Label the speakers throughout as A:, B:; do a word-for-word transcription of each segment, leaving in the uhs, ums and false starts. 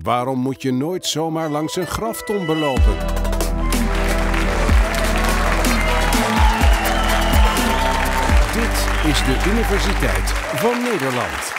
A: Waarom moet je nooit zomaar langs een graftombe lopen? Dit is de Universiteit van Nederland.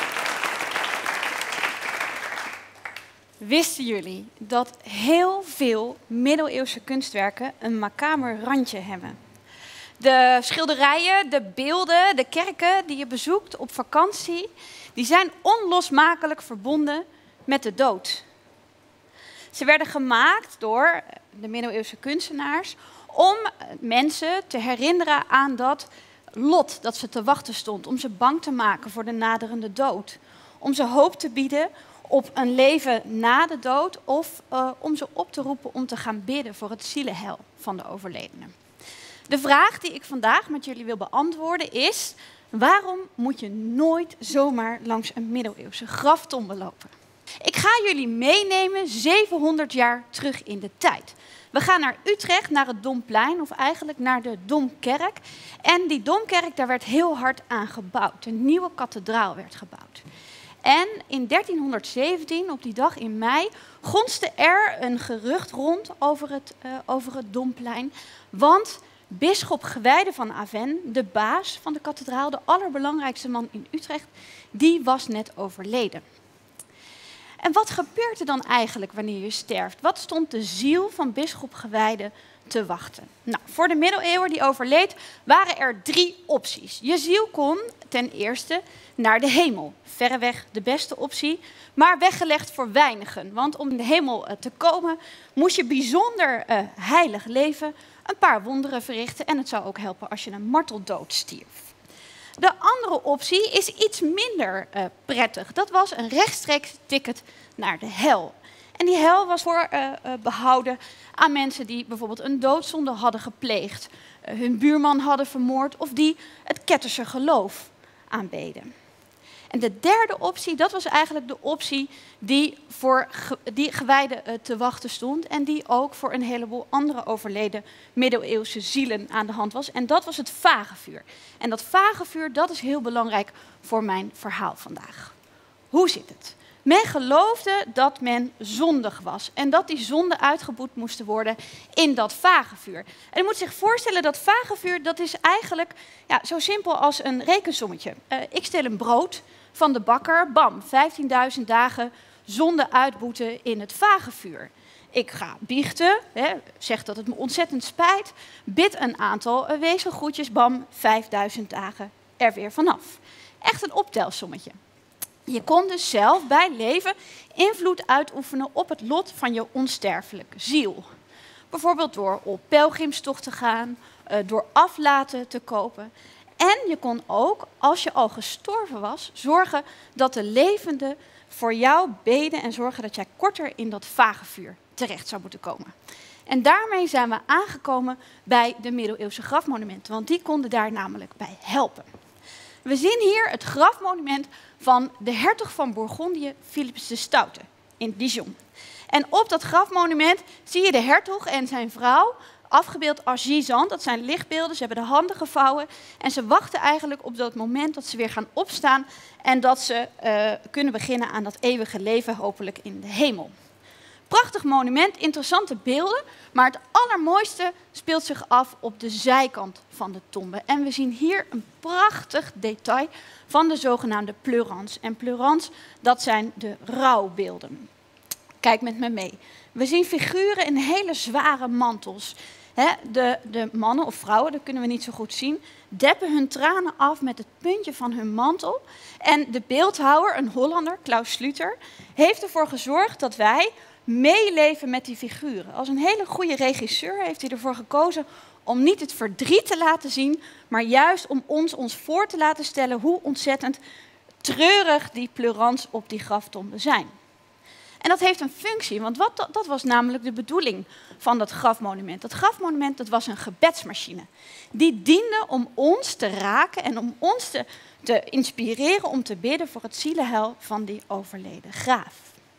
B: Wisten jullie dat heel veel middeleeuwse kunstwerken een macaber randje hebben? De schilderijen, de beelden, de kerken die je bezoekt op vakantie, die zijn onlosmakelijk verbonden met de dood. Ze werden gemaakt door de middeleeuwse kunstenaars om mensen te herinneren aan dat lot dat ze te wachten stond. Om ze bang te maken voor de naderende dood. Om ze hoop te bieden op een leven na de dood of uh, om ze op te roepen om te gaan bidden voor het zielenheil van de overledenen. De vraag die ik vandaag met jullie wil beantwoorden is: waarom moet je nooit zomaar langs een middeleeuwse graftombe lopen? Ik ga jullie meenemen zevenhonderd jaar terug in de tijd. We gaan naar Utrecht, naar het Domplein, of eigenlijk naar de Domkerk. En die Domkerk, daar werd heel hard aan gebouwd. Een nieuwe kathedraal werd gebouwd. En in dertienhonderdzeventien, op die dag in mei, gonste er een gerucht rond over het, uh, over het Domplein. Want bisschop Gwijde van Avennes, de baas van de kathedraal, de allerbelangrijkste man in Utrecht, die was net overleden. En wat gebeurt er dan eigenlijk wanneer je sterft? Wat stond de ziel van bisschop Gwijde te wachten? Nou, voor de middeleeuwen die overleed waren er drie opties. Je ziel kon ten eerste naar de hemel. Verreweg de beste optie, maar weggelegd voor weinigen. Want om in de hemel te komen moest je bijzonder uh, heilig leven, een paar wonderen verrichten en het zou ook helpen als je een marteldood stierf. De andere optie is iets minder uh, prettig. Dat was een rechtstreeks ticket naar de hel. En die hel was voor uh, uh, behouden aan mensen die bijvoorbeeld een doodzonde hadden gepleegd, uh, hun buurman hadden vermoord of die het ketterse geloof aanbeden. En de derde optie, dat was eigenlijk de optie die voor ge, die Gwijde uh, te wachten stond en die ook voor een heleboel andere overleden middeleeuwse zielen aan de hand was. En dat was het vagevuur. En dat vagevuur, dat is heel belangrijk voor mijn verhaal vandaag. Hoe zit het? Men geloofde dat men zondig was en dat die zonden uitgeboet moesten worden in dat vagevuur. En je moet zich voorstellen dat vagevuur, dat is eigenlijk ja, zo simpel als een rekensommetje. Uh, ik stel een brood van de bakker, bam, vijftienduizend dagen zonde uitboeten in het vagevuur. Ik ga biechten, hè, zeg dat het me ontzettend spijt, bid een aantal uh, wezengroetjes, bam, vijfduizend dagen er weer vanaf. Echt een optelsommetje. Je kon dus zelf bij leven invloed uitoefenen op het lot van je onsterfelijke ziel. Bijvoorbeeld door op pelgrimstocht te gaan, door aflaten te kopen. En je kon ook, als je al gestorven was, zorgen dat de levenden voor jou beden en zorgen dat jij korter in dat vagevuur terecht zou moeten komen. En daarmee zijn we aangekomen bij de middeleeuwse grafmonumenten, want die konden daar namelijk bij helpen. We zien hier het grafmonument van de hertog van Bourgondië, Philips de Stoute, in Dijon. En op dat grafmonument zie je de hertog en zijn vrouw, afgebeeld als gisant. Dat zijn lichtbeelden, ze hebben de handen gevouwen. En ze wachten eigenlijk op dat moment dat ze weer gaan opstaan en dat ze uh, kunnen beginnen aan dat eeuwige leven, hopelijk in de hemel. Prachtig monument, interessante beelden, maar het allermooiste speelt zich af op de zijkant van de tombe. En we zien hier een prachtig detail van de zogenaamde pleurans. En pleurans, dat zijn de rouwbeelden. Kijk met me mee. We zien figuren in hele zware mantels. He, de, de mannen of vrouwen, dat kunnen we niet zo goed zien, deppen hun tranen af met het puntje van hun mantel. En de beeldhouwer, een Hollander, Klaus Sluter, heeft ervoor gezorgd dat wij meeleven met die figuren. Als een hele goede regisseur heeft hij ervoor gekozen om niet het verdriet te laten zien, maar juist om ons ons voor te laten stellen hoe ontzettend treurig die pleurans op die graftomben zijn. En dat heeft een functie, want wat, dat was namelijk de bedoeling van dat grafmonument. Dat grafmonument, dat was een gebedsmachine. Die diende om ons te raken en om ons te, te inspireren om te bidden voor het zielenheil van die overleden graaf.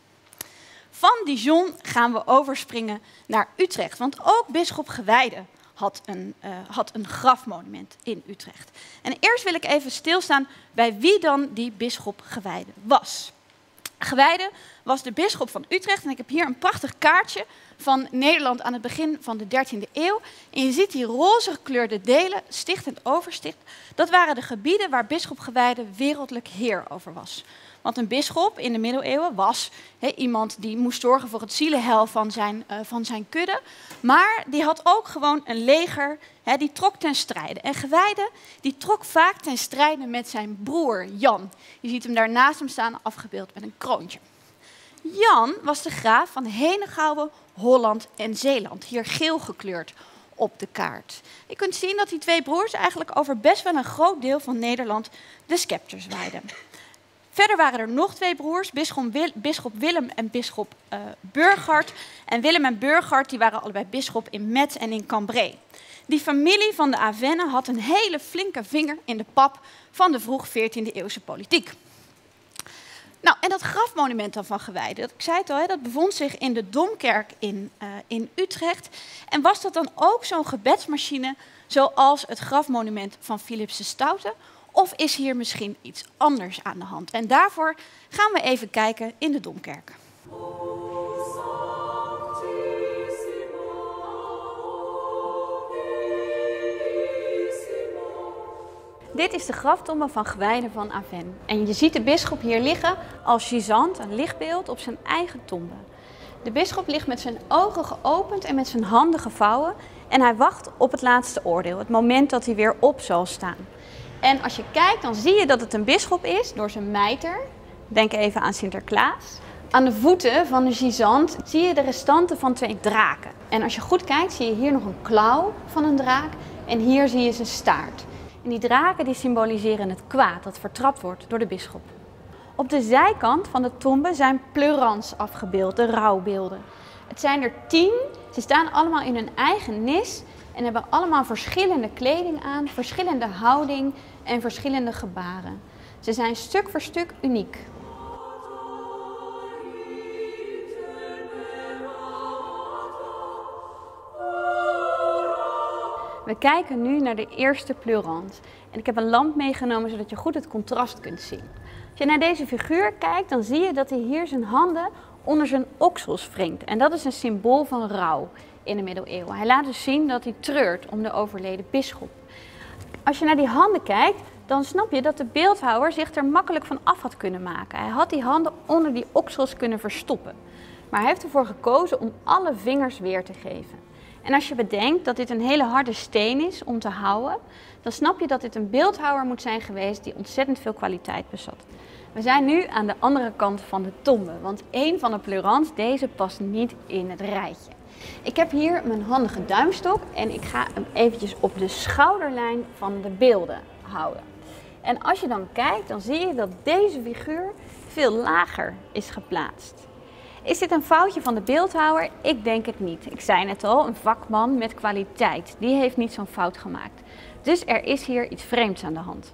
B: Van Dijon gaan we overspringen naar Utrecht, want ook bisschop Gwijde had een, uh, had een grafmonument in Utrecht. En eerst wil ik even stilstaan bij wie dan die bisschop Gwijde was. Gwijde was de bisschop van Utrecht en ik heb hier een prachtig kaartje van Nederland aan het begin van de dertiende eeuw. En je ziet die roze gekleurde delen, sticht en oversticht. Dat waren de gebieden waar bisschop Gwijde wereldlijk heer over was. Want een bisschop in de middeleeuwen was he, iemand die moest zorgen voor het zielenheil van zijn, uh, van zijn kudde. Maar die had ook gewoon een leger, he, die trok ten strijde. En Gwijde die trok vaak ten strijde met zijn broer Jan. Je ziet hem daar naast hem staan, afgebeeld met een kroontje. Jan was de graaf van Henegouwen, Holland en Zeeland, hier geel gekleurd op de kaart. Je kunt zien dat die twee broers eigenlijk over best wel een groot deel van Nederland de scepter zwaaiden. Verder waren er nog twee broers, bisschop Willem en bisschop uh, Burchard. En Willem en Burchard die waren allebei bisschop in Metz en in Cambrai. Die familie van de Avenne had een hele flinke vinger in de pap van de vroeg veertiende eeuwse politiek. Nou, en dat grafmonument dan van Gwijde, dat, ik zei het al, hè, dat bevond zich in de Domkerk in, uh, in Utrecht. En was dat dan ook zo'n gebedsmachine zoals het grafmonument van Philips de Stoute? Of is hier misschien iets anders aan de hand? En daarvoor gaan we even kijken in de Domkerk. Dit is de graftombe van Gwijde van Avennes. En je ziet de bisschop hier liggen als gisant, een lichtbeeld op zijn eigen tombe. De bisschop ligt met zijn ogen geopend en met zijn handen gevouwen. En hij wacht op het laatste oordeel, het moment dat hij weer op zal staan. En als je kijkt, dan zie je dat het een bisschop is door zijn mijter. Denk even aan Sinterklaas. Aan de voeten van de gisant zie je de restanten van twee draken. En als je goed kijkt, zie je hier nog een klauw van een draak. En hier zie je zijn staart. En die draken die symboliseren het kwaad dat vertrapt wordt door de bisschop. Op de zijkant van de tombe zijn pleurants afgebeeld, de rouwbeelden. Het zijn er tien. Ze staan allemaal in hun eigen nis. En hebben allemaal verschillende kleding aan, verschillende houding en verschillende gebaren. Ze zijn stuk voor stuk uniek. We kijken nu naar de eerste pleurant. En ik heb een lamp meegenomen zodat je goed het contrast kunt zien. Als je naar deze figuur kijkt, dan zie je dat hij hier zijn handen onder zijn oksels wringt. En dat is een symbool van rouw in de middeleeuwen. Hij laat dus zien dat hij treurt om de overleden bisschop. Als je naar die handen kijkt, dan snap je dat de beeldhouwer zich er makkelijk van af had kunnen maken. Hij had die handen onder die oksels kunnen verstoppen. Maar hij heeft ervoor gekozen om alle vingers weer te geven. En als je bedenkt dat dit een hele harde steen is om te houden, dan snap je dat dit een beeldhouwer moet zijn geweest die ontzettend veel kwaliteit bezat. We zijn nu aan de andere kant van de tombe, want een van de pleurants, deze past niet in het rijtje. Ik heb hier mijn handige duimstok en ik ga hem eventjes op de schouderlijn van de beelden houden. En als je dan kijkt, dan zie je dat deze figuur veel lager is geplaatst. Is dit een foutje van de beeldhouwer? Ik denk het niet. Ik zei net al, een vakman met kwaliteit, die heeft niet zo'n fout gemaakt. Dus er is hier iets vreemds aan de hand.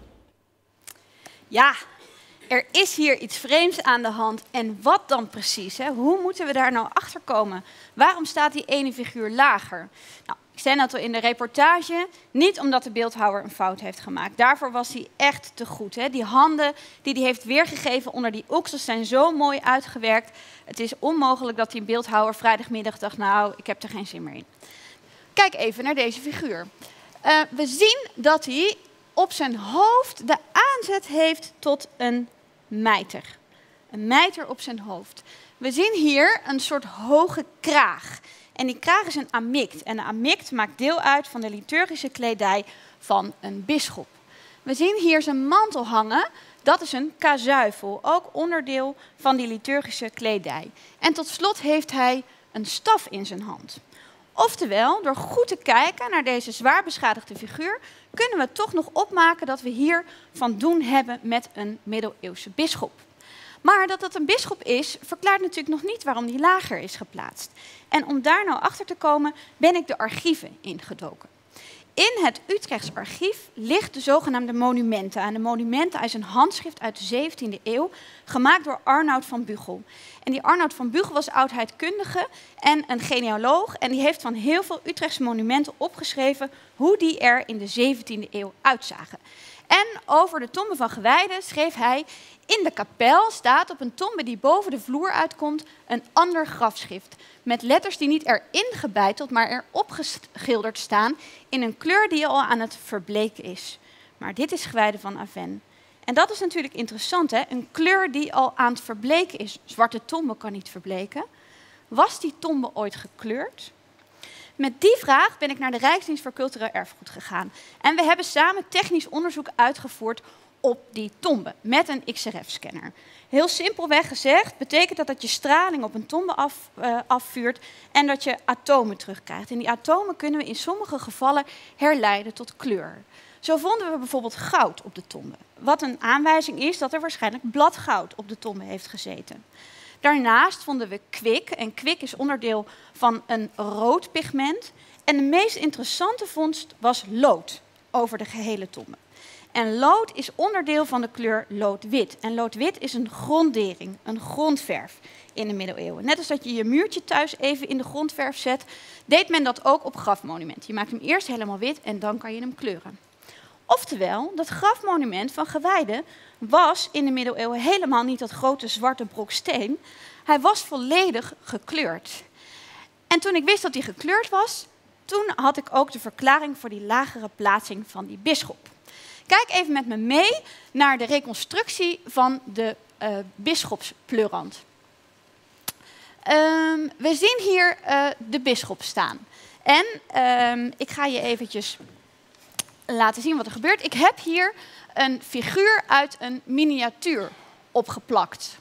B: Ja, er is hier iets vreemds aan de hand. En wat dan precies? Hè? Hoe moeten we daar nou achter komen? Waarom staat die ene figuur lager? Nou, ik zei net al in de reportage, niet omdat de beeldhouwer een fout heeft gemaakt. Daarvoor was hij echt te goed. Hè? Die handen die hij heeft weergegeven onder die oksels zijn zo mooi uitgewerkt. Het is onmogelijk dat die beeldhouwer vrijdagmiddag dacht, nou, ik heb er geen zin meer in. Kijk even naar deze figuur. Uh, we zien dat hij op zijn hoofd de aanzet heeft tot een mijter. Een mijter op zijn hoofd. We zien hier een soort hoge kraag. En die kraag is een amict. En de amict maakt deel uit van de liturgische kledij van een bisschop. We zien hier zijn mantel hangen. Dat is een kazuifel, ook onderdeel van die liturgische kledij. En tot slot heeft hij een staf in zijn hand. Oftewel, door goed te kijken naar deze zwaar beschadigde figuur, kunnen we toch nog opmaken dat we hier van doen hebben met een middeleeuwse bisschop. Maar dat dat een bisschop is, verklaart natuurlijk nog niet waarom die lager is geplaatst. En om daar nou achter te komen, ben ik de archieven ingedoken. In het Utrechts archief ligt de zogenaamde monumenten. En de monumenten is een handschrift uit de zeventiende eeuw, gemaakt door Arnoud van Bugel. En die Arnoud van Bugel was oudheidkundige en een genealoog. En die heeft van heel veel Utrechtse monumenten opgeschreven hoe die er in de zeventiende eeuw uitzagen. En over de tombe van Gewijde schreef hij: in de kapel staat op een tombe die boven de vloer uitkomt een ander grafschrift. Met letters die niet erin gebeiteld, maar erop geschilderd staan in een kleur die al aan het verbleken is. Maar dit is Gewijde van Avennes. En dat is natuurlijk interessant, hè? Een kleur die al aan het verbleken is. Zwarte tombe kan niet verbleken. Was die tombe ooit gekleurd? Met die vraag ben ik naar de Rijksdienst voor Cultureel Erfgoed gegaan. En we hebben samen technisch onderzoek uitgevoerd op die tombe met een X R F-scanner. Heel simpelweg gezegd betekent dat dat je straling op een tombe af, uh, afvuurt en dat je atomen terugkrijgt. En die atomen kunnen we in sommige gevallen herleiden tot kleur. Zo vonden we bijvoorbeeld goud op de tombe. Wat een aanwijzing is dat er waarschijnlijk bladgoud op de tombe heeft gezeten. Daarnaast vonden we kwik. En kwik is onderdeel van een rood pigment. En de meest interessante vondst was lood over de gehele tombe. En lood is onderdeel van de kleur loodwit. En loodwit is een grondering, een grondverf in de middeleeuwen. Net als dat je je muurtje thuis even in de grondverf zet, deed men dat ook op grafmonumenten. Je maakt hem eerst helemaal wit en dan kan je hem kleuren. Oftewel, dat grafmonument van Gewijde was in de middeleeuwen helemaal niet dat grote zwarte brok steen. Hij was volledig gekleurd. En toen ik wist dat hij gekleurd was, toen had ik ook de verklaring voor die lagere plaatsing van die bisschop. Kijk even met me mee naar de reconstructie van de uh, bisschopspleurant. Um, we zien hier uh, de bisschop staan. En um, ik ga je eventjes laten zien wat er gebeurt. Ik heb hier een figuur uit een miniatuur opgeplakt.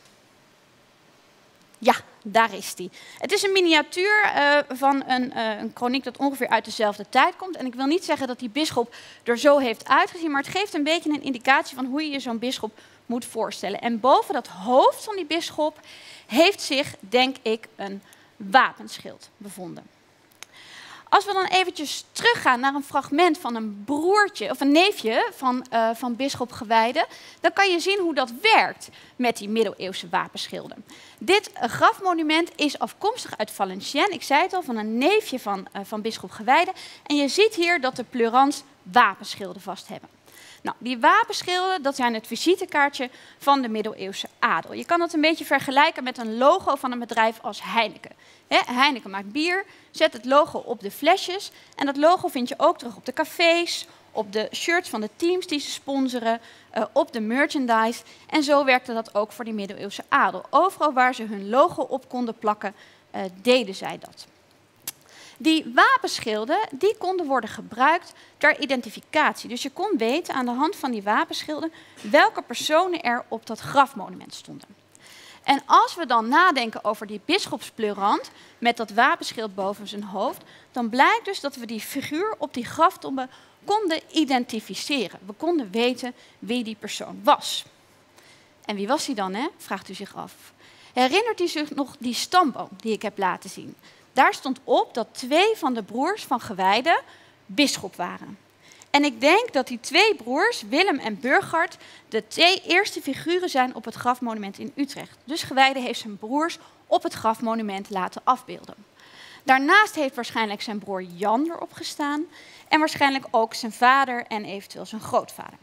B: Ja, daar is die. Het is een miniatuur uh, van een, uh, een kroniek dat ongeveer uit dezelfde tijd komt. En ik wil niet zeggen dat die bisschop er zo heeft uitgezien, maar het geeft een beetje een indicatie van hoe je je zo'n bisschop moet voorstellen. En boven dat hoofd van die bisschop heeft zich, denk ik, een wapenschild bevonden. Als we dan eventjes teruggaan naar een fragment van een broertje of een neefje van, uh, van bisschop Gewijde, dan kan je zien hoe dat werkt met die middeleeuwse wapenschilden. Dit uh, grafmonument is afkomstig uit Valenciennes, ik zei het al, van een neefje van, uh, van bisschop Gewijde. En je ziet hier dat de pleurants wapenschilden vast hebben. Nou, die wapenschilden, dat zijn het visitekaartje van de middeleeuwse adel. Je kan dat een beetje vergelijken met een logo van een bedrijf als Heineken. He, Heineken maakt bier, zet het logo op de flesjes. En dat logo vind je ook terug op de cafés, op de shirts van de teams die ze sponsoren, uh, op de merchandise. En zo werkte dat ook voor die middeleeuwse adel. Overal waar ze hun logo op konden plakken, uh, deden zij dat. Die wapenschilden die konden worden gebruikt ter identificatie. Dus je kon weten aan de hand van die wapenschilden welke personen er op dat grafmonument stonden. En als we dan nadenken over die bisschopspleurant met dat wapenschild boven zijn hoofd, dan blijkt dus dat we die figuur op die graftombe konden identificeren. We konden weten wie die persoon was. En wie was hij dan, hè? Vraagt u zich af. Herinnert u zich nog die stamboom die ik heb laten zien? Daar stond op dat twee van de broers van Gewijde bisschop waren. En ik denk dat die twee broers, Willem en Burchard, de twee eerste figuren zijn op het grafmonument in Utrecht. Dus Gewijde heeft zijn broers op het grafmonument laten afbeelden. Daarnaast heeft waarschijnlijk zijn broer Jan erop gestaan en waarschijnlijk ook zijn vader en eventueel zijn grootvader.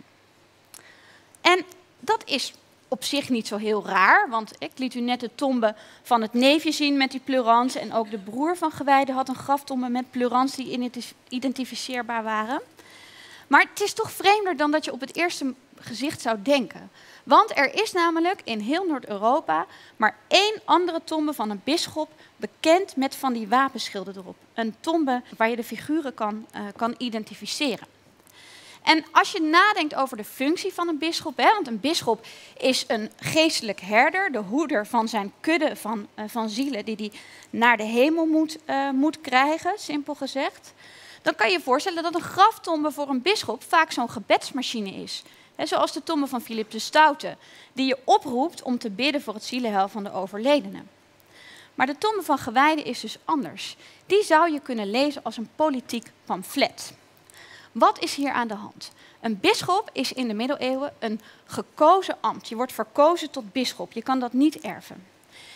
B: En dat is op zich niet zo heel raar, want ik liet u net de tombe van het neefje zien met die pleurants. En ook de broer van Gewijde had een graftombe met pleurants die identificeerbaar waren. Maar het is toch vreemder dan dat je op het eerste gezicht zou denken. Want er is namelijk in heel Noord-Europa maar één andere tombe van een bisschop bekend met van die wapenschilden erop. Een tombe waar je de figuren kan, uh, kan identificeren. En als je nadenkt over de functie van een bisschop, hè, want een bisschop is een geestelijk herder, de hoeder van zijn kudde van, uh, van zielen die hij naar de hemel moet, uh, moet krijgen, simpel gezegd. Dan kan je je voorstellen dat een graftombe voor een bisschop vaak zo'n gebedsmachine is. He, zoals de tombe van Philip de Stoute, die je oproept om te bidden voor het zielenheil van de overledene. Maar de tombe van Gewijde is dus anders. Die zou je kunnen lezen als een politiek pamflet. Wat is hier aan de hand? Een bisschop is in de middeleeuwen een gekozen ambt. Je wordt verkozen tot bisschop. Je kan dat niet erven.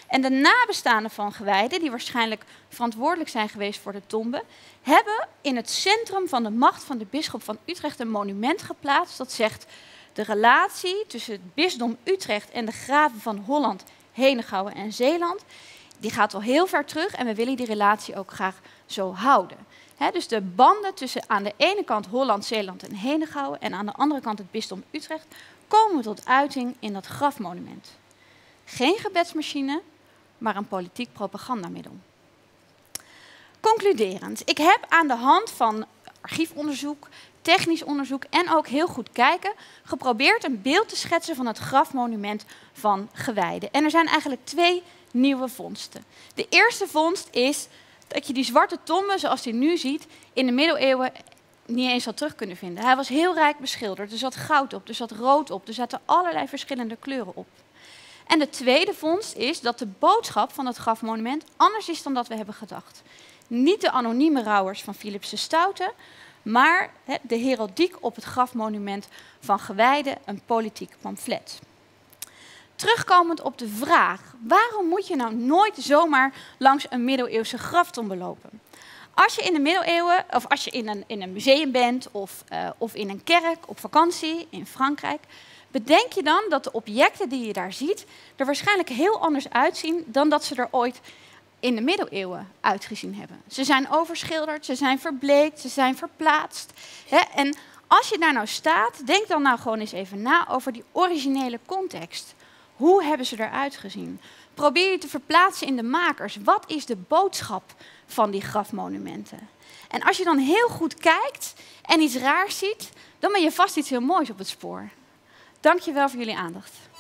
B: En de nabestaanden van gewijden, die waarschijnlijk verantwoordelijk zijn geweest voor de tombe, hebben in het centrum van de macht van de bisschop van Utrecht een monument geplaatst dat zegt: de relatie tussen het bisdom Utrecht en de graven van Holland, Henegouwen en Zeeland, die gaat al heel ver terug en we willen die relatie ook graag zo houden. He, dus de banden tussen aan de ene kant Holland, Zeeland en Henegouwen en aan de andere kant het bisdom Utrecht komen tot uiting in dat grafmonument. Geen gebedsmachine, maar een politiek propagandamiddel. Concluderend, ik heb aan de hand van archiefonderzoek, technisch onderzoek en ook heel goed kijken geprobeerd een beeld te schetsen van het grafmonument van gewijden. En er zijn eigenlijk twee nieuwe vondsten. De eerste vondst is dat je die zwarte tombe, zoals die nu ziet, in de middeleeuwen niet eens had terug kunnen vinden. Hij was heel rijk beschilderd. Er zat goud op, er zat rood op, er zaten allerlei verschillende kleuren op. En de tweede vondst is dat de boodschap van het grafmonument anders is dan dat we hebben gedacht. Niet de anonieme rouwers van Philips de Stoute, maar he, de heraldiek op het grafmonument van gewijden, een politiek pamflet. Terugkomend op de vraag, waarom moet je nou nooit zomaar langs een middeleeuwse graftombe lopen? Als je in de middeleeuwen, of als je in een, in een museum bent of, uh, of in een kerk op vakantie in Frankrijk, bedenk je dan dat de objecten die je daar ziet er waarschijnlijk heel anders uitzien dan dat ze er ooit in de middeleeuwen uitgezien hebben. Ze zijn overschilderd, ze zijn verbleekt, ze zijn verplaatst. Hè? En als je daar nou staat, denk dan nou gewoon eens even na over die originele context. Hoe hebben ze eruit gezien? Probeer je te verplaatsen in de makers. Wat is de boodschap van die grafmonumenten? En als je dan heel goed kijkt en iets raars ziet, dan ben je vast iets heel moois op het spoor. Dank je wel voor jullie aandacht.